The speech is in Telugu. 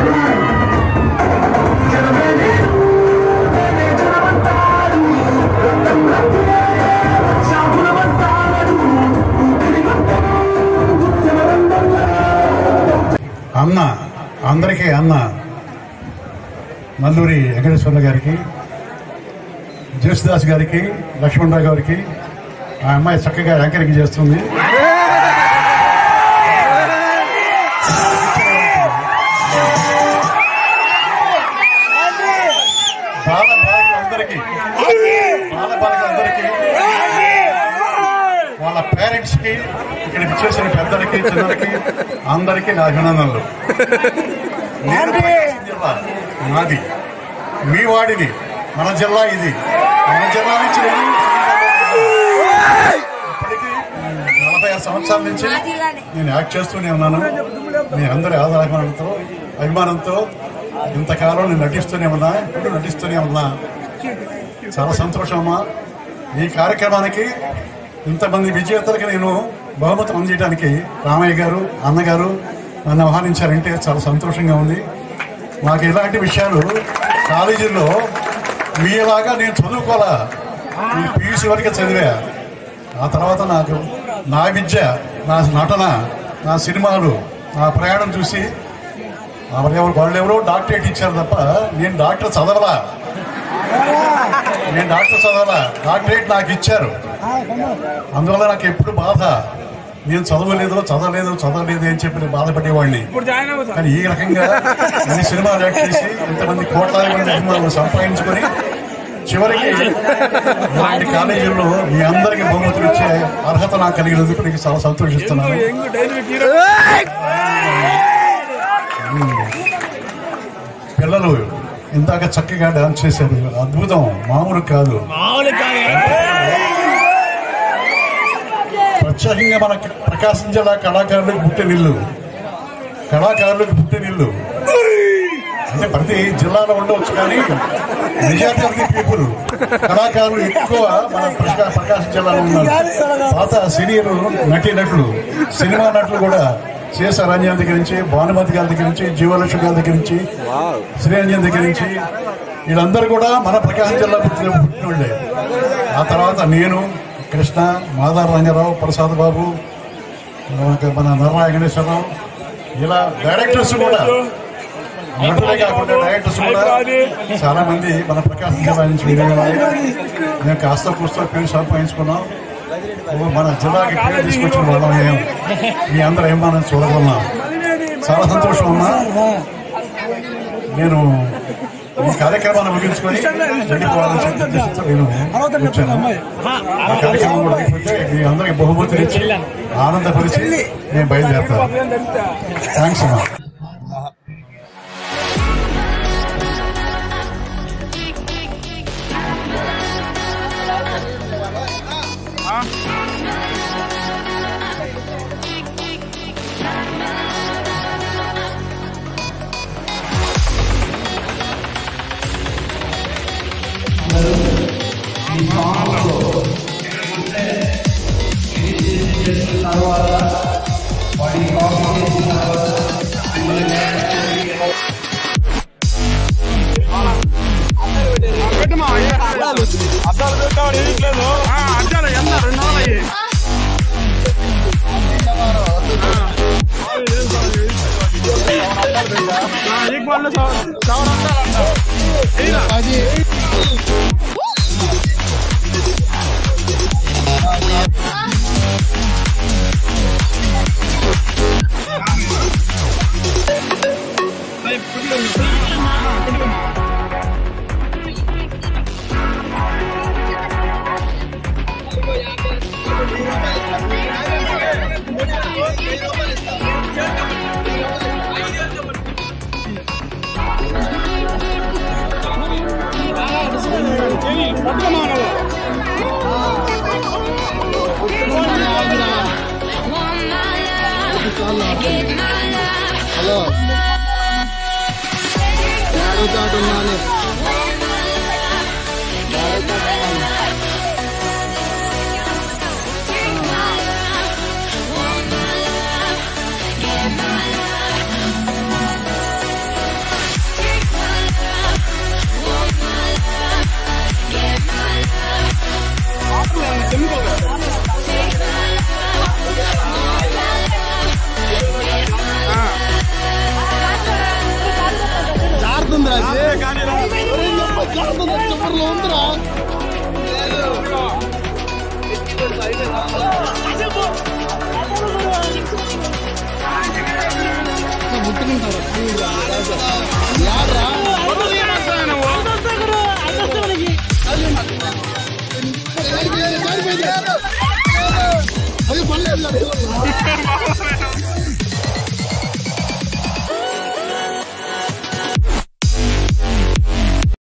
అన్న అందరికీ అన్న నల్లూరి వెంకటేశ్వర్ల గారికి, జేసుదాస్ గారికి, లక్ష్మణరావు గారికి, ఆ అమ్మాయి చక్కగా యాంకరింగ్ చేస్తుంది. బాలబాలికలందరికీ వాళ్ళ పేరెంట్స్ కి, ఇక్కడికి చేసిన పెద్దలకి, చిన్నలకి అందరికీ నా అభినందనలు. నాది మీ వాడిని, మన జిల్లా ఇది. మన జిల్లా నుంచి ఇప్పటికీ 45 సంవత్సరాల నుంచి నేను యాక్ట్ చేస్తూనే ఉన్నాను. మీ అందరి అభిమానంతో ఇంతకాలం నేను నటిస్తూనే ఉన్నా, ఇప్పుడు నటిస్తూనే ఉన్నా. చాలా సంతోషం అమ్మా. ఈ కార్యక్రమానికి ఇంతమంది విజేతలకి నేను బహుమతులు అందజేయడానికి రామయ్య గారు, అన్నగారు నన్ను ఆహ్వానించారంటే చాలా సంతోషంగా ఉంది. నాకు ఇలాంటి విషయాలు కాలేజీల్లో మీలాగా నేను చదువుకోవాలా, నేను పీయూసీ వరకే చదివా. ఆ తర్వాత నాకు నా విద్య, నా నటన, నా సినిమాలు, నా ప్రయాణం చూసి వాళ్ళెవరో డాక్టరేట్ ఇచ్చారు తప్ప నేను డాక్టర్ చదవలా. డాక్టరేట్ నాకు ఇచ్చారు. అందువల్ల నాకు ఎప్పుడు బాధ, నేను చదవలేదు అని చెప్పి బాధపడేవాడిని. కానీ ఈ రకంగా అన్ని సినిమాలు యాక్ట్ చేసి ఇంతమంది కోట్లాది మంది సినిమాలు సంపాదించుకొని చివరికి ఇలాంటి కాలేజీల్లో మీ అందరికీ బహుమతులు ఇచ్చే అర్హత నాకు కలిగినందుకు నీకు చాలా సంతోషిస్తున్నాను. పిల్లలు ఇందాక చక్కగా డాన్స్ చేశారు, అద్భుతం, మామూలు కాదు. ప్రత్యేకంగా మన ప్రకాశం జిల్లా కళాకారులకు పుట్టినిల్లు అంటే ప్రతి జిల్లాలో ఉండవచ్చు, కానీ మెజారిటీ ఆఫ్ ది పీపుల్ కళాకారులు ఎక్కువ మన ప్రకాశం జిల్లాలో ఉన్నారు. పాత సీనియర్ నటులు, సినిమా నటులు కూడా శేషారంజన్ దగ్గర నుంచి, భానుమతి గారి దగ్గర నుంచి, జీవలక్ష్మి గారి దగ్గర నుంచి, శ్రీరంజన్ దగ్గర నుంచి వీళ్ళందరూ కూడా మన ప్రకాశం జిల్లా పుట్టినోళ్లే. ఆ తర్వాత నేను, కృష్ణ, మాదార రంగారావు, ప్రసాద్ బాబు, మన నర్రా వెంకటేశ్వరరావు, ఇలా డైరెక్టర్స్ కూడా, నటులే కాకుండా డైరెక్టర్స్ కూడా చాలా మంది మన ప్రకాశం జిల్లా నుంచి వినేవాళ్ళు. మేము కాస్త కూస్తో పేరు సంపాదించుకున్నాం. మన జిల్లాకి పేరు తీసుకొచ్చిన వాళ్ళం మీ అందరూ ఏమన్నా చూడగలన్నా. చాలా సంతోషం అమ్మా. నేను ఈ కార్యక్రమాన్ని ముగించుకొని వెళ్ళిపోవాలని చెప్పి నేను వచ్చాను. ఆ కార్యక్రమం కూడా అయిపోతే మీ అందరికి బహుమతులు ఇచ్చి ఆనందపరిచి నేను బయలుదేరుతాను. థ్యాంక్స్ అమ్మా. అద్దాలు పెట్టాడు ఏట్లేదు, అద్దాలు ఎంత 2 నెలలు అయ్యి హలో అది